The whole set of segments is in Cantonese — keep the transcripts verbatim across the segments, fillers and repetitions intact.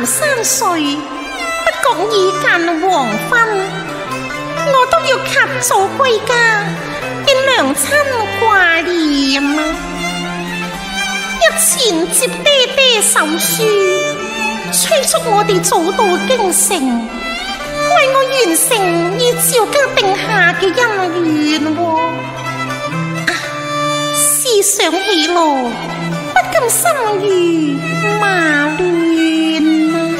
山水，不覺已近黃昏，我都要及早歸家，見娘親掛念啊！日前接爹爹手書，催促我哋早到京城，為我完成以趙家定下嘅姻緣喎。啊，思想起來，不禁心如麻亂啊！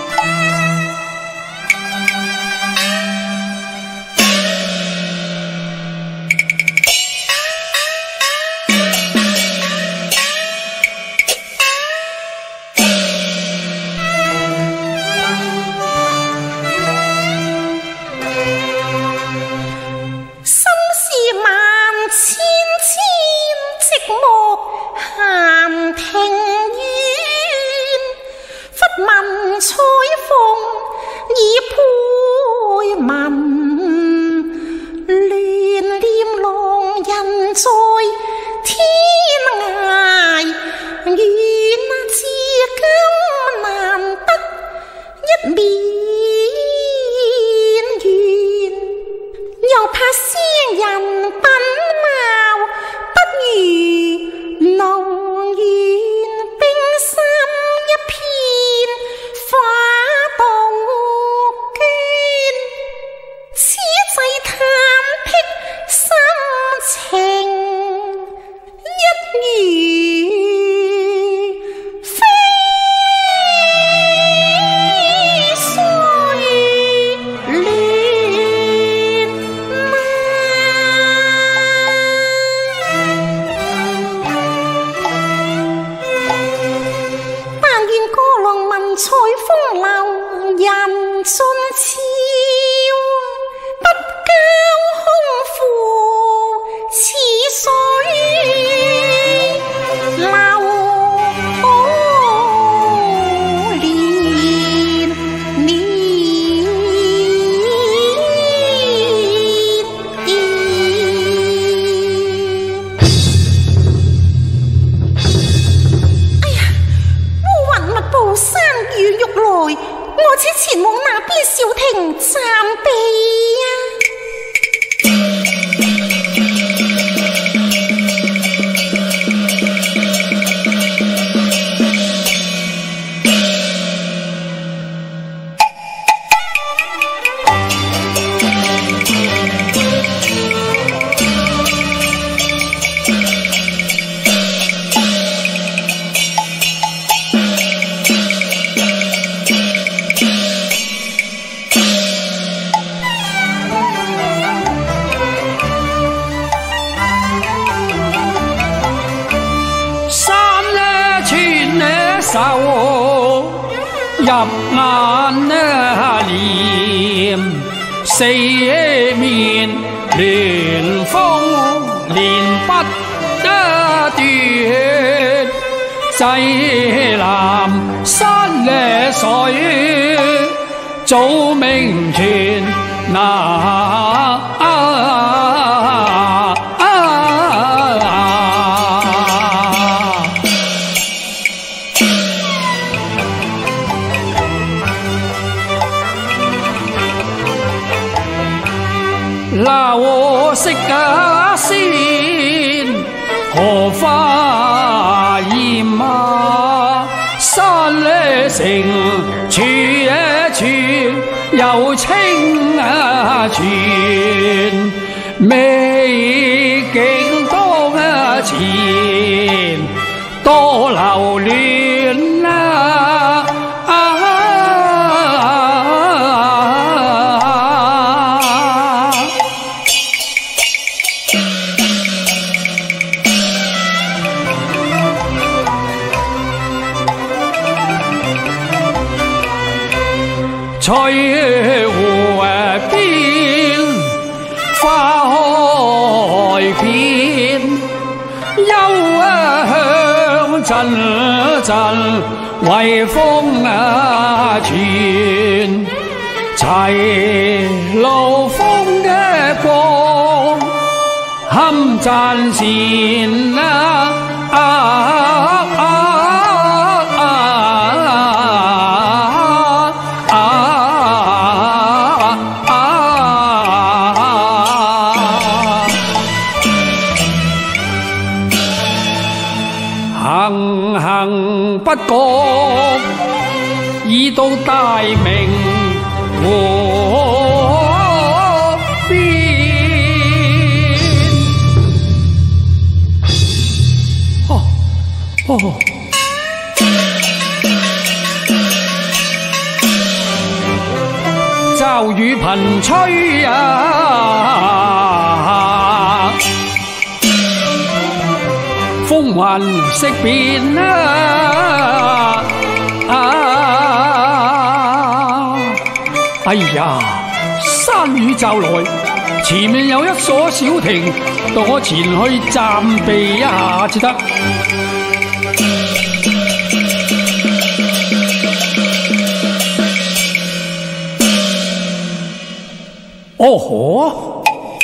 入眼簾，四面聯風連不斷，濟南山野水，早明泉那。那我識啊先，荷花艷啊，山呢城，處呢處有清啊泉，美景當前，多留戀啊！翠湖邊花開遍，幽香陣陣微風啊傳，齊路風嘅光堪讚羨啊！啊啊啊啊不覺，已到大明河邊。哦哦，驟雨頻吹啊，風雲色變啊！啊！哎呀，山雨驟來，前面有一所小亭，到我前去暫避一下至得。哦呵！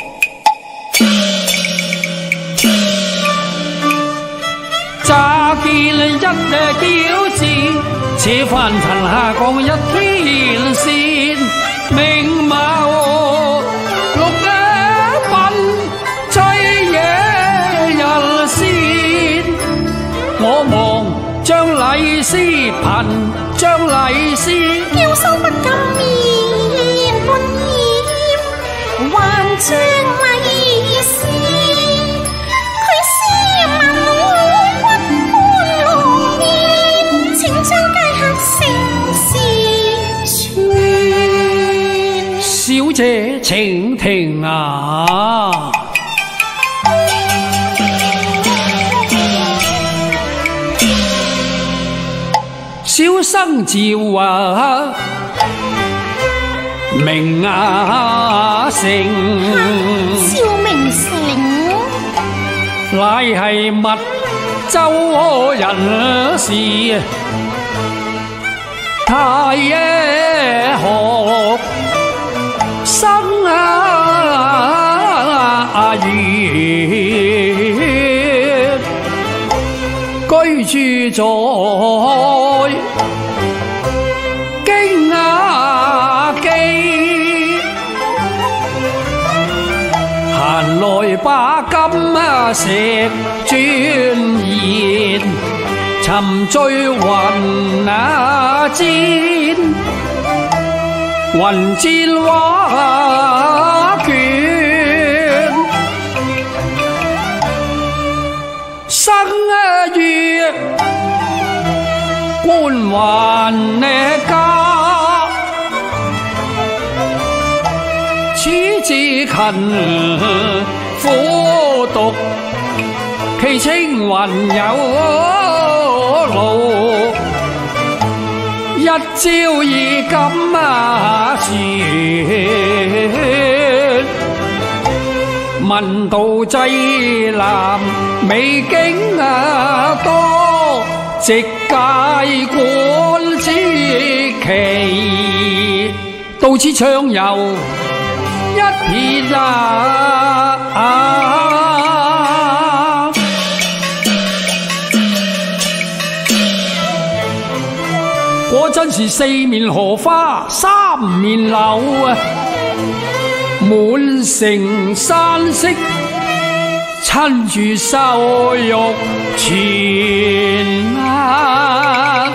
乍見一隻嬌字，似凡塵下降一天線，明貌綠野品，醉野人仙。我望將禮絲頻，將禮絲嬌羞不敢面半掩，還將禮絲。 小姐請停啊！小生趙啊，名啊成， 趙明成， 乃係密州人士。太爺學生啊月，居住在京亞基，閒來把金石鑽研，沉醉雲啊煎，雲煎畫卷，生月觀雲家，此至勤苦讀，其青雲有路，一朝已金啊錢，聞道濟南美景啊多，直界觀之奇，到此暢遊一片啊！啊果真是四面荷花三面柳啊，滿城山色襯住秀玉泉啊，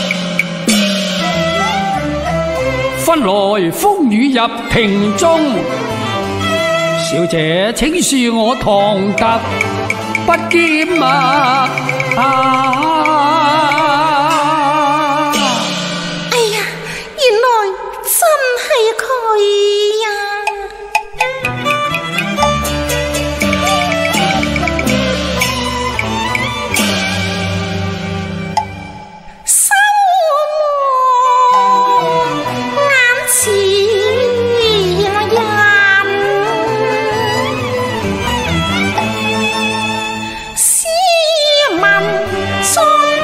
分來風雨入庭中，小姐請恕我唐突不檢啊！啊送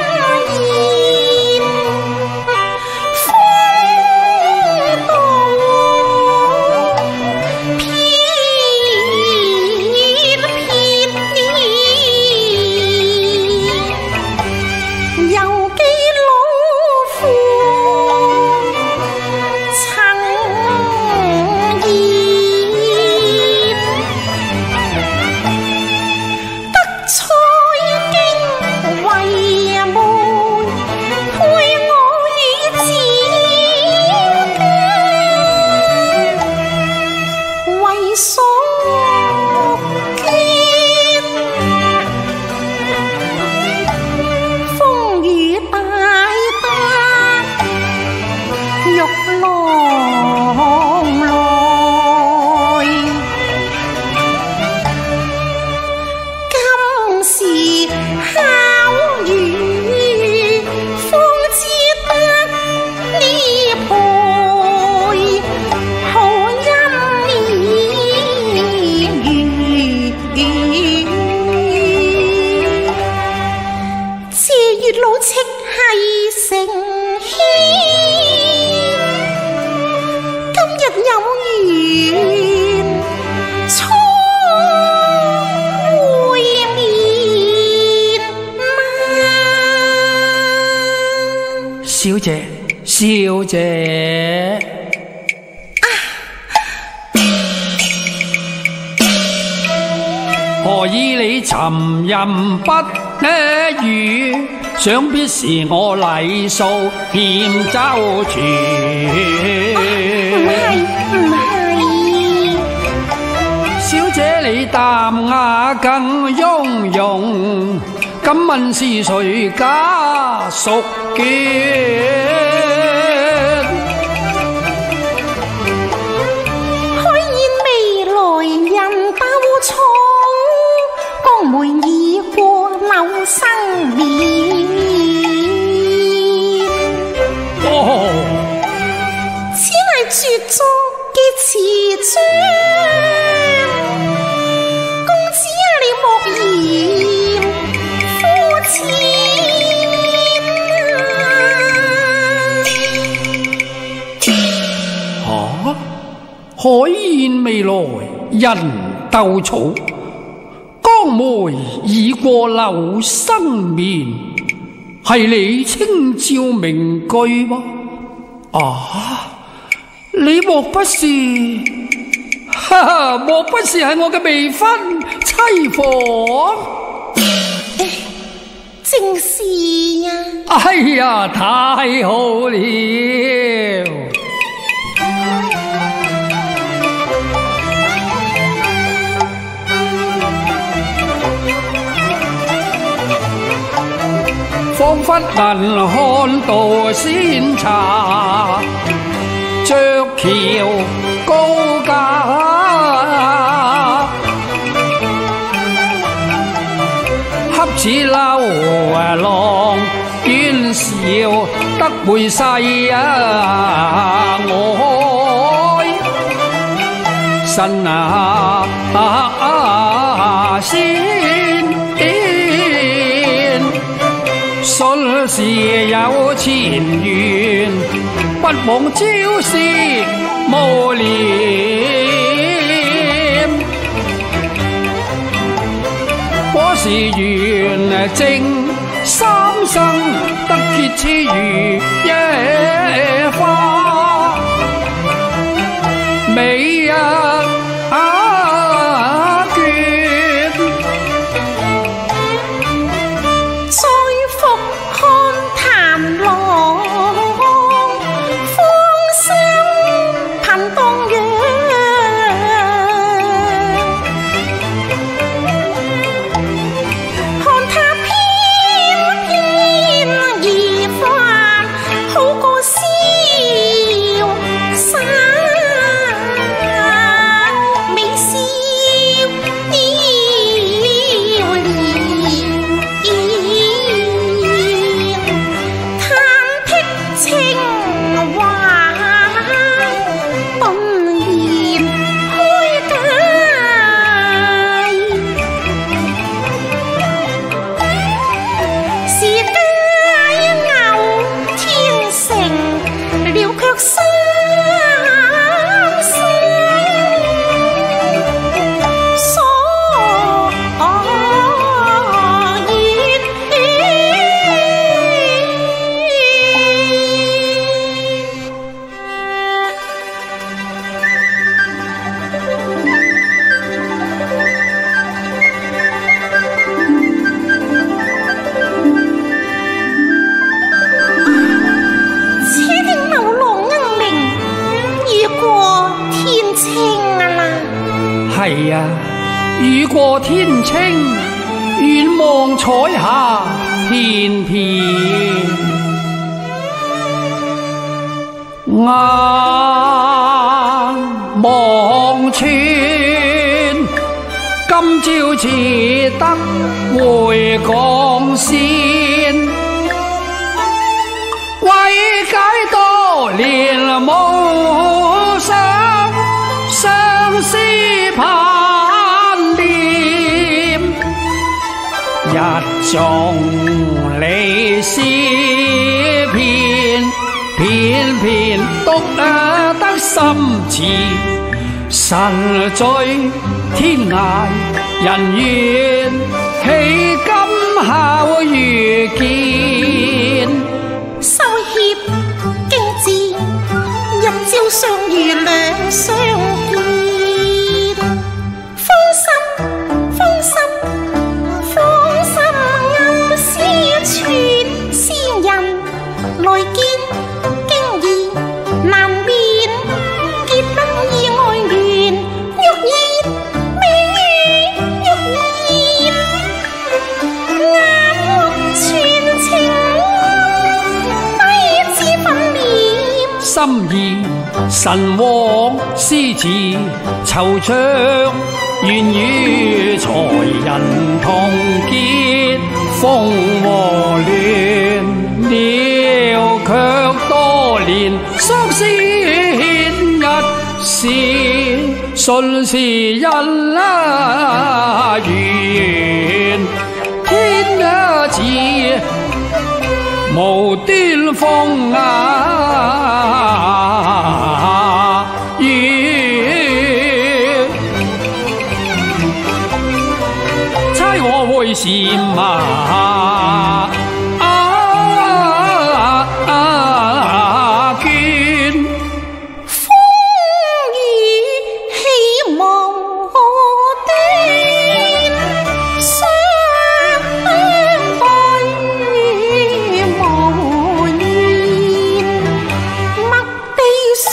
姐，小姐。何以你沉吟不語？想必是我禮數欠周全。 唔係唔係， 小姐你淡雅更雍容，敢問是誰家屬眷？ 開宴未來人鬥寵，江梅已過柳生面。 哦， 此乃絕作嘅詞章，公子啊你莫嫌膚淺啊！海燕未來人鬥草，江梅已過柳生面，係你清照名句嗎？啊！你莫不是，哈哈，莫不是係我嘅未婚妻房？ 正是啊！ 哎呀，太好了！彷彿能看到仙茶，鵲橋高架，恰似劉郎遠笑得會世啊！我身啊啊仙，信是有前緣，不枉朝夕無念。我是緣正三生，得結似如野花，美啊啊眷， 再復看檀郎，芳心噴蕩漾。看他翩翩而返，好過瀟灑美笑遙遙，嘆剔情懷頓然開解，是佳偶天成了卻心聲，所願。且聽牛郎鶯鳴，雨過天青啦。 係啊，雨過天青，遠望彩霞片片，眼望穿，今朝似得回港先，為解多年無想，相思盼念，一眾離詩篇，偏偏讀得心詞，神醉天涯人怨，豈今巧遇見。 羞怯相遇兩相見。芳心，芳心，芳心暗思串，詩人來見，經已難辨，結得意愛緣，欲言未欲言，眼目傳情，低知分臉。 心意神往詩詞惆悵，願與才人同結風和亂，了卻多年相思牽一線，順時人啊緣，天一次無端風啊雨，猜我會是馬啊啊娟， 風雨希望可斷，相對無言，默地說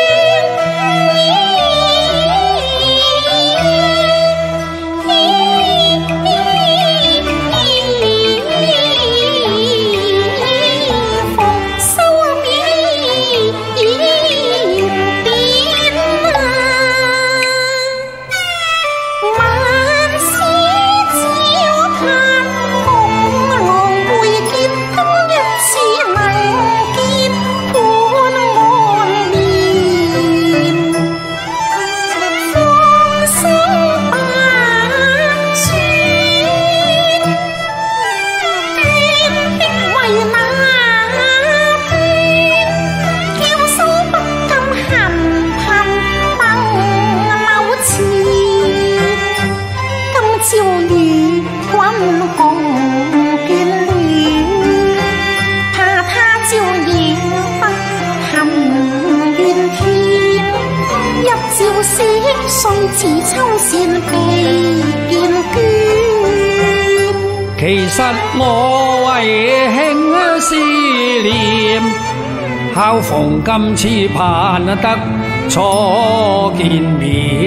雖似秋線被見倦， 其實我為輕思念，巧逢今次盼得初見面，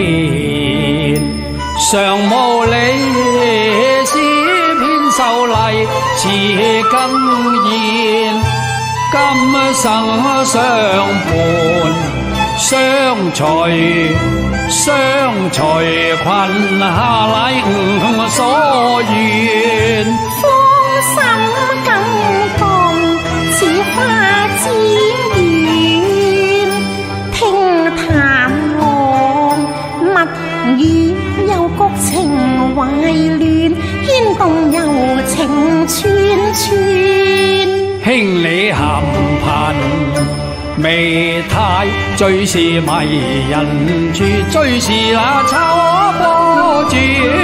常無理詩篇秀麗似更現，今生相伴相隨相隨困下禮吾所願， 芳心更動似花之緣，聽彈和密語幽谷情懷亂，牽動柔情串串， 兄你含貧未太最是迷人處，最是那秋波轉，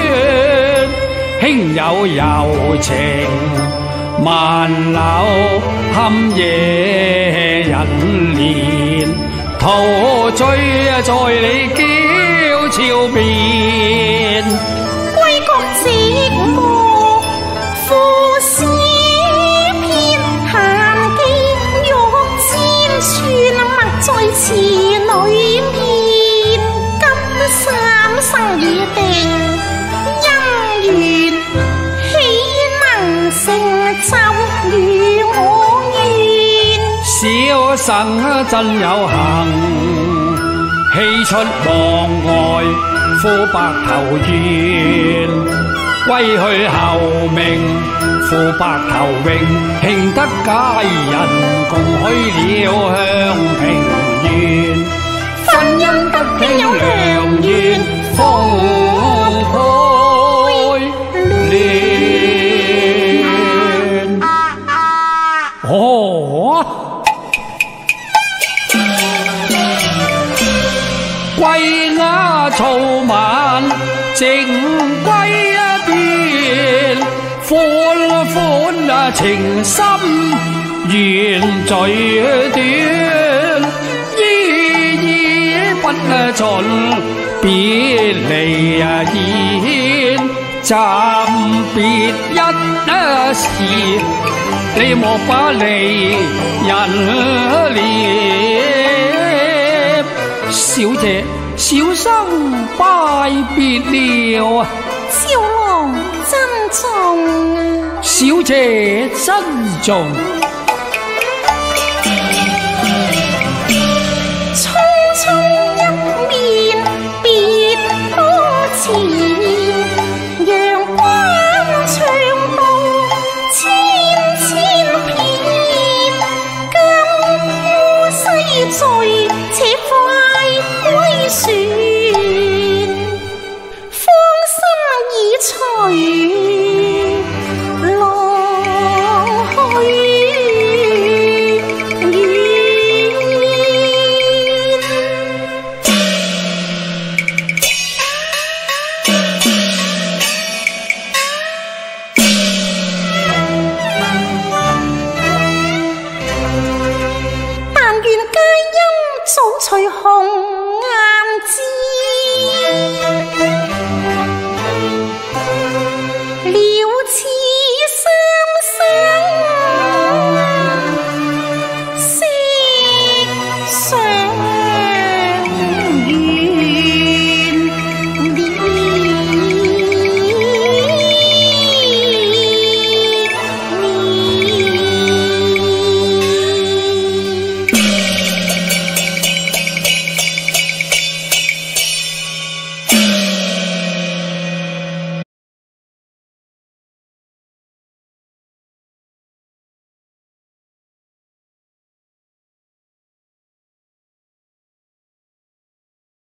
兄有柔情萬縷堪惹人憐，陶醉在你嬌俏面， 歸國寂寞賦詩篇，閒記玉千串，默在詞裏面，今三生已定，姻緣豈能成就與我願？ 小生真有幸，喜出望外呼白頭願，歸去後命呼白頭榮，慶得佳人共許了香平原，婚姻得慶有良緣，豐沛戀。哦，歸鴉草晚，靜歸一邊，歡歡啊情深緣最短，依依盡別離言，暫別一時，你莫把離人念。小姐，小生拜別了。 小郎珍重啊！ 小姐珍重。